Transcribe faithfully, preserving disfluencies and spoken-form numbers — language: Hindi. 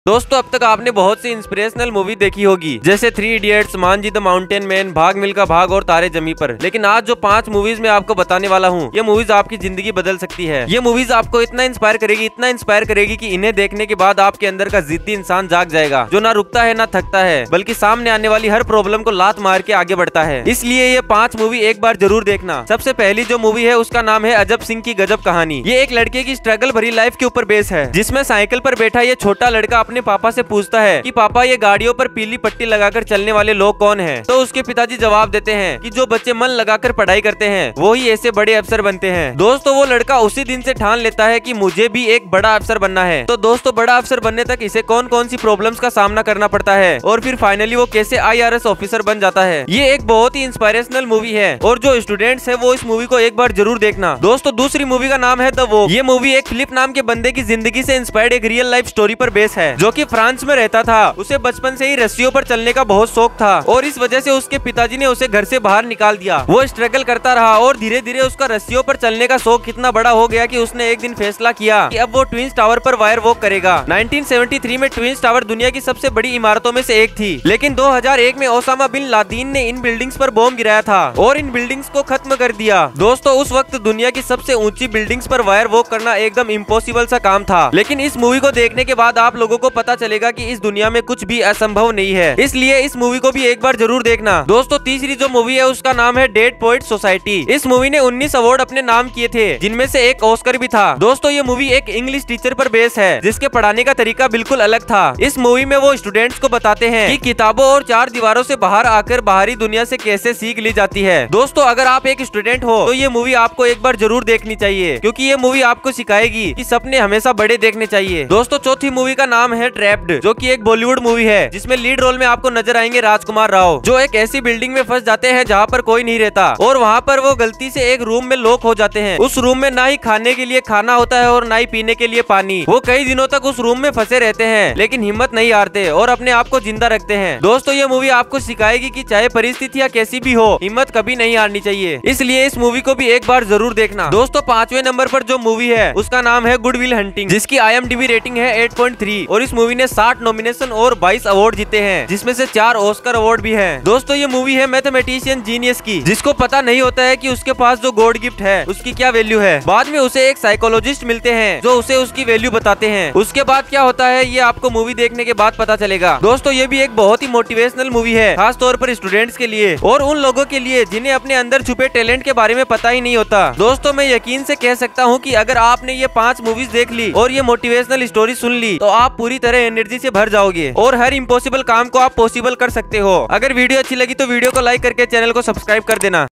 दोस्तों अब तक आपने बहुत सी इंस्पिरेशनल मूवी देखी होगी, जैसे three idiots, Manjhi the mountain man, Bhaag Milkha भाग और तारे जमी पर। लेकिन आज जो पांच मूवीज मैं आपको बताने वाला हूँ, ये मूवीज आपकी जिंदगी बदल सकती है। ये मूवीज आपको इतना इंस्पायर करेगी, इतना इंस्पायर करेगी कि इन्हें देखने के बाद आपके अंदर का जिद्दी इंसान जाग जाएगा, जो ना रुकता है ना थकता है, बल्कि सामने आने वाली हर प्रॉब्लम को लात मार के आगे बढ़ता है। इसलिए ये पांच मूवी एक बार जरूर देखना। सबसे पहली जो मूवी है उसका नाम है अजब सिंह की गजब कहानी। ये एक लड़के की स्ट्रगल भरी लाइफ के ऊपर बेस है, जिसमें साइकिल पर बैठा ये छोटा लड़का अपने पापा से पूछता है कि पापा ये गाड़ियों पर पीली पट्टी लगाकर चलने वाले लोग कौन हैं? तो उसके पिताजी जवाब देते हैं कि जो बच्चे मन लगाकर पढ़ाई करते हैं वो ही ऐसे बड़े अफसर बनते हैं। दोस्तों वो लड़का उसी दिन से ठान लेता है कि मुझे भी एक बड़ा अफसर बनना है। तो दोस्तों बड़ा अफसर बनने तक इसे कौन कौन सी प्रॉब्लम्स का सामना करना पड़ता है और फिर फाइनली वो कैसे आई आर एस ऑफिसर बन जाता है। ये एक बहुत ही इंस्पिरेशनल मूवी है और जो स्टूडेंट्स है वो इस मूवी को एक बार जरूर देखना। दोस्तों दूसरी मूवी का नाम है द वॉक। ये मूवी एक फिलिप नाम के बंदे की जिंदगी से इंस्पायर्ड एक रियल लाइफ स्टोरी पर बेस है, जो कि फ्रांस में रहता था। उसे बचपन से ही रस्सियों पर चलने का बहुत शौक था और इस वजह से उसके पिताजी ने उसे घर से बाहर निकाल दिया। वो स्ट्रगल करता रहा और धीरे धीरे उसका रस्सियों पर चलने का शौक इतना बड़ा हो गया कि उसने एक दिन फैसला किया कि अब वो ट्विंस टावर पर वायर वॉक करेगा। नाइनटीन सेवेंटी थ्री में ट्विंस टावर दुनिया की सबसे बड़ी इमारतों में से एक थी, लेकिन दो हज़ार एक में ओसामा बिन लादेन ने इन बिल्डिंग्स पर बॉम्ब गिराया था और इन बिल्डिंग्स को खत्म कर दिया। दोस्तों उस वक्त दुनिया की सबसे ऊंची बिल्डिंग्स पर वायर वॉक करना एकदम इम्पॉसिबल सा काम था, लेकिन इस मूवी को देखने के बाद आप लोगों को पता चलेगा कि इस दुनिया में कुछ भी असंभव नहीं है। इसलिए इस मूवी को भी एक बार जरूर देखना। दोस्तों तीसरी जो मूवी है उसका नाम है डेड पोएट सोसाइटी। इस मूवी ने उन्नीस अवार्ड अपने नाम किए थे, जिनमें से एक ऑस्कर भी था। दोस्तों ये मूवी एक इंग्लिश टीचर पर बेस है, जिसके पढ़ाने का तरीका बिल्कुल अलग था। इस मूवी में वो स्टूडेंट्स को बताते हैं कि किताबों और चार दीवारों से बाहर आकर बाहरी दुनिया से कैसे सीख ली जाती है। दोस्तों अगर आप एक स्टूडेंट हो तो ये मूवी आपको एक बार जरूर देखनी चाहिए, क्योंकि ये मूवी आपको सिखाएगी कि सपने हमेशा बड़े देखने चाहिए। दोस्तों चौथी मूवी का नाम है ट्रैप्ड, जो कि एक बॉलीवुड मूवी है, जिसमें लीड रोल में आपको नजर आएंगे राजकुमार राव, जो एक ऐसी बिल्डिंग में फंस जाते हैं जहाँ पर कोई नहीं रहता और वहाँ पर वो गलती से एक रूम में लॉक हो जाते हैं। उस रूम में ना ही खाने के लिए खाना होता है और ना ही पीने के लिए पानी। वो कई दिनों तक उस रूम में फंसे रहते हैं, लेकिन हिम्मत नहीं हारते और अपने आप को जिंदा रखते हैं। दोस्तों ये मूवी आपको सिखाएगी कि चाहे परिस्थितियाँ कैसी भी हो, हिम्मत कभी नहीं हारनी चाहिए। इसलिए इस मूवी को भी एक बार जरूर देखना। दोस्तों पांचवें नंबर पर जो मूवी है उसका नाम है गुड विल हंटिंग, जिसकी I M D B rating है एट पॉइंट थ्री और इस मूवी ने साठ नॉमिनेशन और बाईस अवार्ड जीते हैं, जिसमें से चार ऑस्कर अवार्ड भी है। दोस्तों ये मूवी है मैथमेटिशियन जीनियस की, जिसको पता नहीं होता है कि उसके पास जो गॉड गिफ्ट है उसकी क्या वैल्यू है। बाद में उसे एक साइकोलॉजिस्ट मिलते हैं जो उसे उसकी वैल्यू बताते हैं। उसके बाद क्या होता है ये आपको मूवी देखने के बाद पता चलेगा। दोस्तों ये भी एक बहुत ही मोटिवेशनल मूवी है, खास तौर पर स्टूडेंट्स के लिए और उन लोगों के लिए जिन्हें अपने अंदर छुपे टैलेंट के बारे में पता ही नहीं होता। दोस्तों मैं यकीन से कह सकता हूँ कि अगर आपने ये पांच मूवीज देख ली और ये मोटिवेशनल स्टोरी सुन ली तो आप पूरी तरह एनर्जी से भर जाओगे और हर इम्पॉसिबल काम को आप पॉसिबल कर सकते हो। अगर वीडियो अच्छी लगी तो वीडियो को लाइक करके चैनल को सब्सक्राइब कर देना।